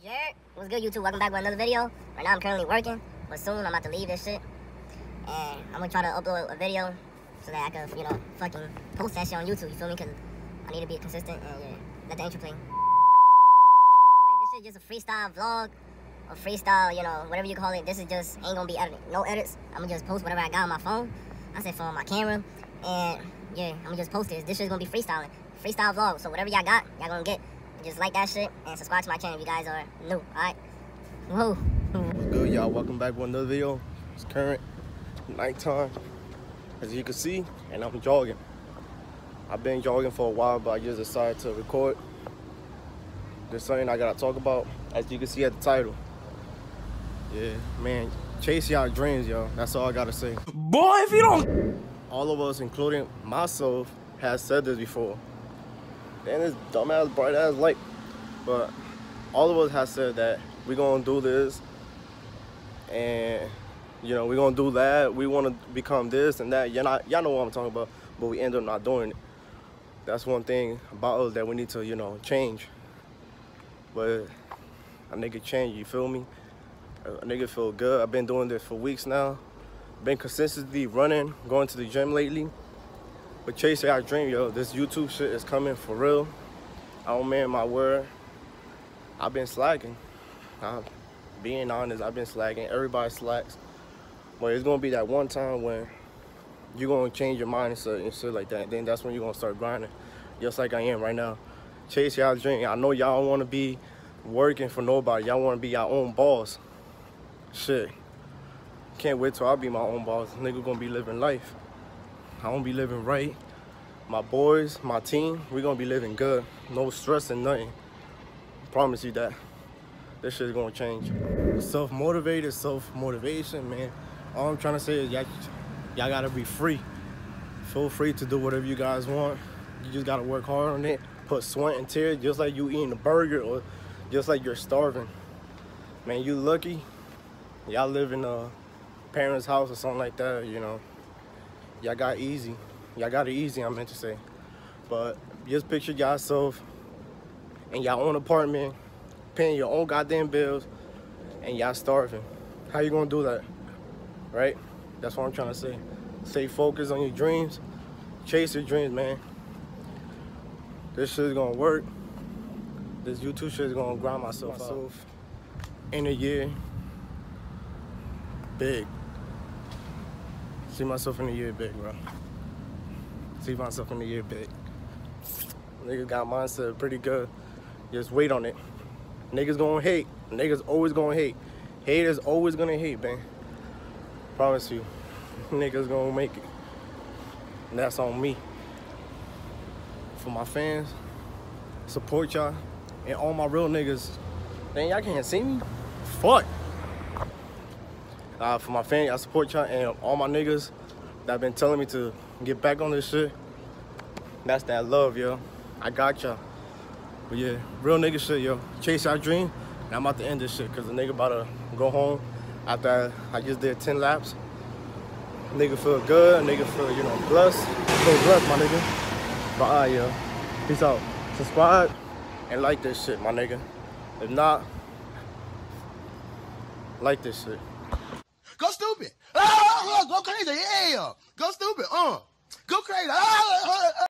Yeah, what's good, YouTube? Welcome back with another video. Right now I'm currently working, but soon I'm about to leave this shit. And I'm gonna try to upload a video so that I can, fucking post that shit on YouTube, you feel me? Cause I need to be consistent and yeah, let the intro play. This shit just a freestyle vlog, or freestyle, whatever you call it. This is just, ain't gonna be edited. No edits. I'm gonna just post whatever I got on my phone. I said phone, my camera. And yeah, I'm gonna just post this. This shit's gonna be freestyling. Freestyle vlog. So whatever y'all got, y'all gonna get. Just like that shit and subscribe to my channel if you guys are new, alright? Whoa. What's good, y'all? Welcome back with another video. It's current nighttime, as you can see, and I'm jogging. I've been jogging for a while, but I just decided to record. There's something I gotta talk about, as you can see at the title. Yeah, man, chase y'all dreams, yo. That's all I gotta say. Boy, if you don't... All of us, including myself, has said this before. Damn, this dumbass bright ass light. But all of us have said that we're gonna do this and we're gonna do that. We wanna become this and that. Y'all know what I'm talking about, but we end up not doing it. That's one thing about us that we need to, change. But a nigga change, you feel me? A nigga feel good. I've been doing this for weeks now. Been consistently running, going to the gym lately. But chasing our dream, yo. This YouTube shit is coming for real. I don't man my word. I've been slacking. Being honest, I've been slacking. Everybody slacks. But it's gonna be that one time when you're gonna change your mindset and shit like that. Then that's when you're gonna start grinding. Just like I am right now. Chase y'all dream. I know y'all wanna be working for nobody. Y'all wanna be your own boss. Shit. Can't wait till I be my own boss. Nigga gonna be living life. I won't be living right. My boys, my team, we're gonna be living good. No stress and nothing. Promise you that. This shit's gonna change. Self-motivated, self-motivation, man. All I'm trying to say is y'all gotta be free. Feel free to do whatever you guys want. You just gotta work hard on it. Put sweat and tears, just like you eating a burger or just like you're starving. Man, you lucky. Y'all live in a parent's house or something like that, Y'all got easy. Y'all got it easy, I meant to say. But just picture yourself in your own apartment, paying your own goddamn bills, and y'all starving. How you gonna do that? Right? That's what I'm trying to say. Stay focused on your dreams. Chase your dreams, man. This shit's gonna work. This YouTube shit is gonna grind myself out. In a year, big. See myself in a year big, bro. See myself in a year big. Niggas got mindset pretty good. Just wait on it. Niggas gonna hate. Niggas always gonna hate. Haters always gonna hate, man. Promise you. Niggas gonna make it. And that's on me. For my fans, support y'all. And all my real niggas. Dang, y'all can't see me? Fuck. For my fans, I support y'all, and all my niggas that been telling me to get back on this shit. That's that love, yo. I got y'all. But yeah, real nigga shit, yo. Chase our dream. And I'm about to end this shit because the nigga about to go home after I just did 10 laps. Nigga feel good. Nigga feel, blessed. Feel blessed, my nigga. But alright, yo. Peace out. Subscribe and like this shit, my nigga. If not, like this shit. Go stupid. Go crazy. Yeah. Go stupid. Go crazy.